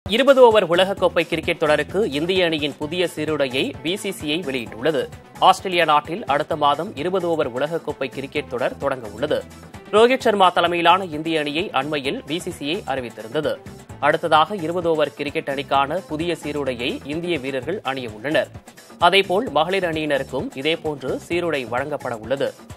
20 over உலகக்கோப்பை cricket தொடருக்கு இந்திய அணியின் புதிய சீருடையை பிசிசிஐ வெளியிட்டுள்ளது. ஆஸ்திரேலியா நாட்டில் அடுத்த மாதம் 20 ஓவர் உலகக்கோப்பை கிரிக்கெட் தொடர் தொடங்க உள்ளது. ரோஹித் சர்மா தலைமையிலான இந்திய அணியை அண்மையில் பிசிசிஐ அறிவித்திருந்தது. அடுத்ததாக 20 ஓவர் கிரிக்கெட் அணிக்கான புதிய சீருடையை இந்திய வீரர்கள் அணிய உள்ளனர். அதேபோல் மகளிர் அணியினருக்கும் இதேபோன்று சீருடை வழங்கப்பட உள்ளது.